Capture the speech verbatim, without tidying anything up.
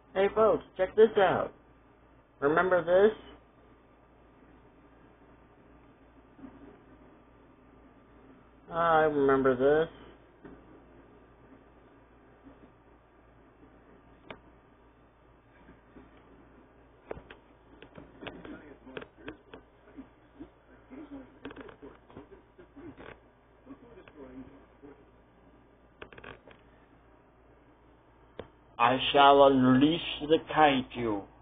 Hey folks, check this out. Remember this? I remember this. I shall unleash the Kaiju.